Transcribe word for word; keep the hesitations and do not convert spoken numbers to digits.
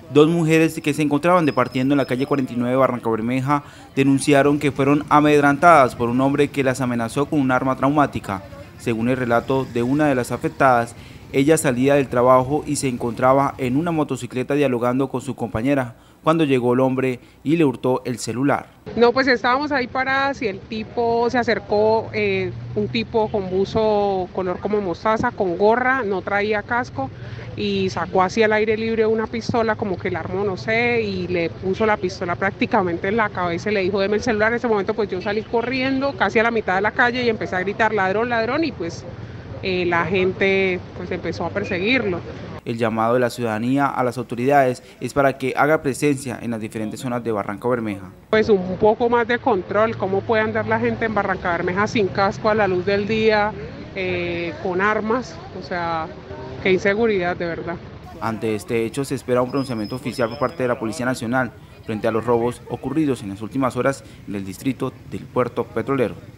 Dos mujeres que se encontraban departiendo en la calle cuarenta y nueve Barrancabermeja denunciaron que fueron amedrentadas por un hombre que las amenazó con un arma traumática. Según el relato de una de las afectadas, ella salía del trabajo y se encontraba en una motocicleta dialogando con su compañera cuando llegó el hombre y le hurtó el celular. No, pues estábamos ahí paradas y el tipo se acercó, eh, un tipo con buzo color como mostaza, con gorra, no traía casco y sacó hacia el aire libre una pistola, como que la armó, no sé, y le puso la pistola prácticamente en la cabeza y le dijo, deme el celular. En ese momento pues yo salí corriendo casi a la mitad de la calle y empecé a gritar ladrón, ladrón y pues eh, la gente pues empezó a perseguirlo. El llamado de la ciudadanía a las autoridades es para que haga presencia en las diferentes zonas de Barrancabermeja. Pues un poco más de control, cómo puede andar la gente en Barrancabermeja sin casco a la luz del día, eh, con armas, o sea, qué inseguridad de verdad. Ante este hecho se espera un pronunciamiento oficial por parte de la Policía Nacional frente a los robos ocurridos en las últimas horas en el distrito del Puerto Petrolero.